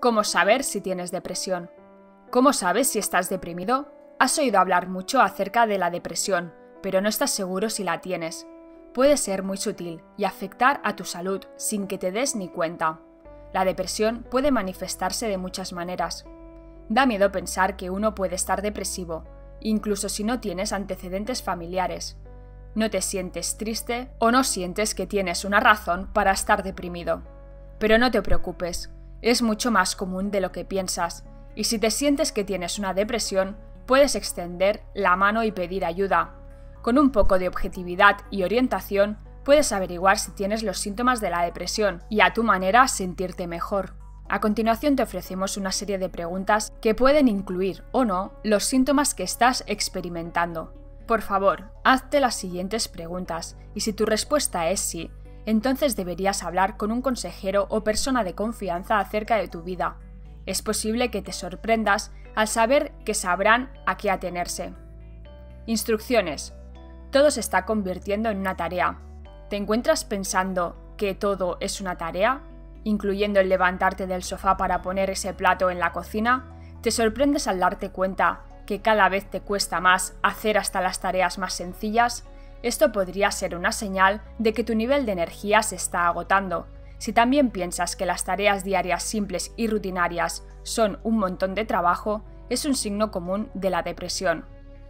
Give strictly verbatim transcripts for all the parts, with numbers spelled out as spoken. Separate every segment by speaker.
Speaker 1: ¿Cómo saber si tienes depresión? ¿Cómo sabes si estás deprimido? Has oído hablar mucho acerca de la depresión, pero no estás seguro si la tienes. Puede ser muy sutil y afectar a tu salud sin que te des ni cuenta. La depresión puede manifestarse de muchas maneras. Da miedo pensar que uno puede estar depresivo, incluso si no tienes antecedentes familiares. No te sientes triste o no sientes que tienes una razón para estar deprimido. Pero no te preocupes, es mucho más común de lo que piensas, y si te sientes que tienes una depresión, puedes extender la mano y pedir ayuda. Con un poco de objetividad y orientación, puedes averiguar si tienes los síntomas de la depresión y a tu manera sentirte mejor. A continuación te ofrecemos una serie de preguntas que pueden incluir o no los síntomas que estás experimentando. Por favor, hazte las siguientes preguntas y si tu respuesta es sí, entonces deberías hablar con un consejero o persona de confianza acerca de tu vida. Es posible que te sorprendas al saber que sabrán a qué atenerse. Instrucciones. Todo se está convirtiendo en una tarea. ¿Te encuentras pensando que todo es una tarea? Incluyendo el levantarte del sofá para poner ese plato en la cocina, ¿te sorprendes al darte cuenta que cada vez te cuesta más hacer hasta las tareas más sencillas? Esto podría ser una señal de que tu nivel de energía se está agotando. Si también piensas que las tareas diarias simples y rutinarias son un montón de trabajo, es un signo común de la depresión.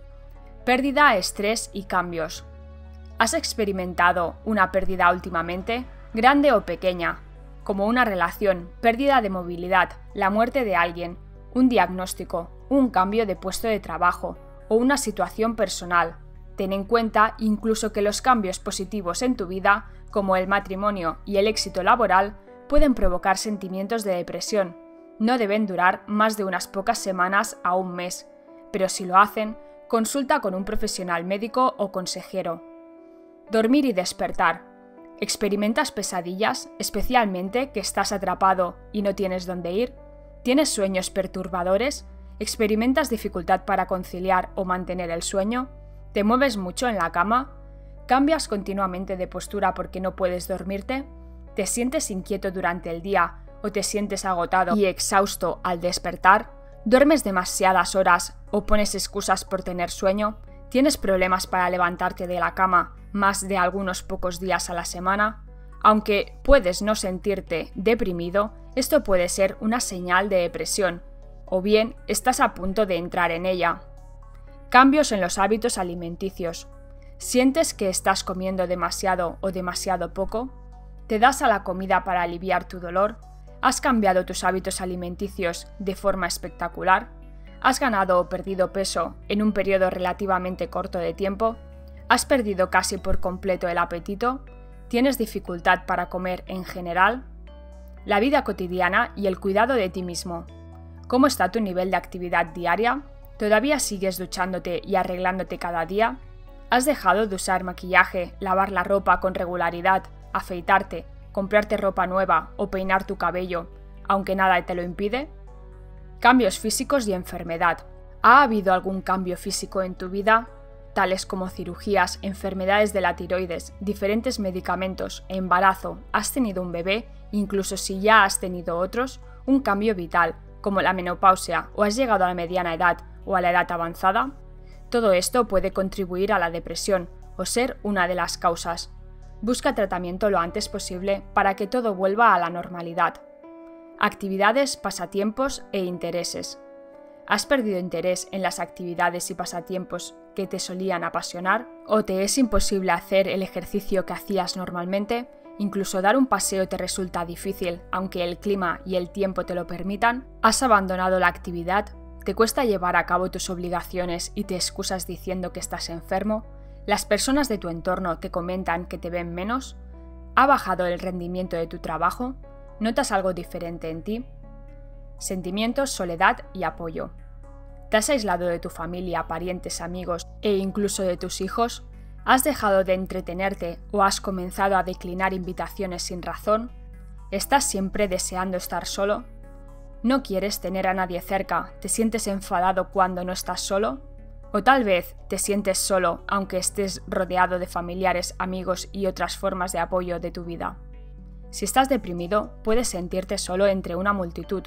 Speaker 1: Pérdida, estrés y cambios. ¿Has experimentado una pérdida últimamente, grande o pequeña? Como una relación, pérdida de movilidad, la muerte de alguien, un diagnóstico, un cambio de puesto de trabajo o una situación personal. Ten en cuenta incluso que los cambios positivos en tu vida, como el matrimonio y el éxito laboral, pueden provocar sentimientos de depresión. No deben durar más de unas pocas semanas a un mes, pero si lo hacen, consulta con un profesional médico o consejero. Dormir y despertar. ¿Experimentas pesadillas, especialmente que estás atrapado y no tienes dónde ir? ¿Tienes sueños perturbadores? ¿Experimentas dificultad para conciliar o mantener el sueño? ¿Te mueves mucho en la cama? ¿Cambias continuamente de postura porque no puedes dormirte? ¿Te sientes inquieto durante el día o te sientes agotado y exhausto al despertar? ¿Duermes demasiadas horas o pones excusas por tener sueño? ¿Tienes problemas para levantarte de la cama más de algunos pocos días a la semana? Aunque puedes no sentirte deprimido, esto puede ser una señal de depresión, o bien estás a punto de entrar en ella. Cambios en los hábitos alimenticios. ¿Sientes que estás comiendo demasiado o demasiado poco? ¿Te das a la comida para aliviar tu dolor? ¿Has cambiado tus hábitos alimenticios de forma espectacular? ¿Has ganado o perdido peso en un periodo relativamente corto de tiempo? ¿Has perdido casi por completo el apetito? ¿Tienes dificultad para comer en general? La vida cotidiana y el cuidado de ti mismo. ¿Cómo está tu nivel de actividad diaria? ¿Todavía sigues duchándote y arreglándote cada día? ¿Has dejado de usar maquillaje, lavar la ropa con regularidad, afeitarte, comprarte ropa nueva o peinar tu cabello, aunque nada te lo impide? Cambios físicos y enfermedad. ¿Ha habido algún cambio físico en tu vida? Tales como cirugías, enfermedades de la tiroides, diferentes medicamentos, embarazo, has tenido un bebé, incluso si ya has tenido otros, un cambio vital, como la menopausia o has llegado a la mediana edad o a la edad avanzada. Todo esto puede contribuir a la depresión o ser una de las causas. Busca tratamiento lo antes posible para que todo vuelva a la normalidad. Actividades, pasatiempos e intereses. ¿Has perdido interés en las actividades y pasatiempos que te solían apasionar? ¿O te es imposible hacer el ejercicio que hacías normalmente? ¿Incluso dar un paseo te resulta difícil, aunque el clima y el tiempo te lo permitan? ¿Has abandonado la actividad? ¿Te cuesta llevar a cabo tus obligaciones y te excusas diciendo que estás enfermo? ¿Las personas de tu entorno te comentan que te ven menos? ¿Ha bajado el rendimiento de tu trabajo? ¿Notas algo diferente en ti? Sentimientos, soledad y apoyo. ¿Te has aislado de tu familia, parientes, amigos e incluso de tus hijos? ¿Has dejado de entretenerte o has comenzado a declinar invitaciones sin razón? ¿Estás siempre deseando estar solo? ¿No quieres tener a nadie cerca? ¿Te sientes enfadado cuando no estás solo? ¿O tal vez te sientes solo aunque estés rodeado de familiares, amigos y otras formas de apoyo de tu vida? Si estás deprimido, puedes sentirte solo entre una multitud,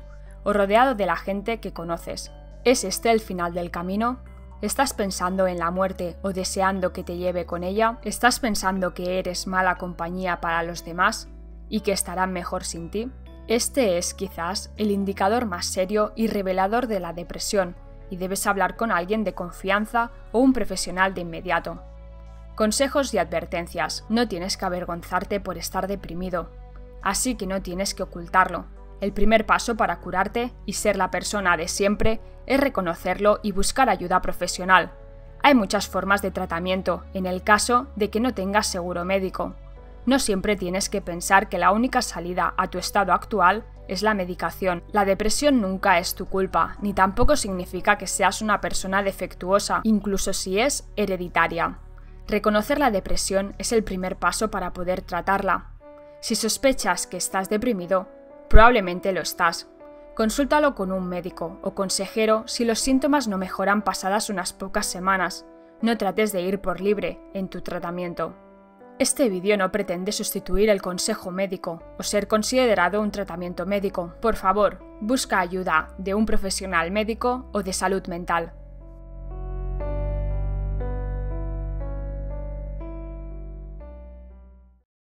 Speaker 1: o rodeado de la gente que conoces. ¿Es este el final del camino? ¿Estás pensando en la muerte o deseando que te lleve con ella? ¿Estás pensando que eres mala compañía para los demás y que estarán mejor sin ti? Este es, quizás, el indicador más serio y revelador de la depresión, y debes hablar con alguien de confianza o un profesional de inmediato. Consejos y advertencias. No tienes que avergonzarte por estar deprimido, así que no tienes que ocultarlo. El primer paso para curarte y ser la persona de siempre es reconocerlo y buscar ayuda profesional. Hay muchas formas de tratamiento en el caso de que no tengas seguro médico. No siempre tienes que pensar que la única salida a tu estado actual es la medicación. La depresión nunca es tu culpa, ni tampoco significa que seas una persona defectuosa, incluso si es hereditaria. Reconocer la depresión es el primer paso para poder tratarla. Si sospechas que estás deprimido, probablemente lo estás. Consúltalo con un médico o consejero si los síntomas no mejoran pasadas unas pocas semanas. No trates de ir por libre en tu tratamiento. Este vídeo no pretende sustituir el consejo médico o ser considerado un tratamiento médico. Por favor, busca ayuda de un profesional médico o de salud mental.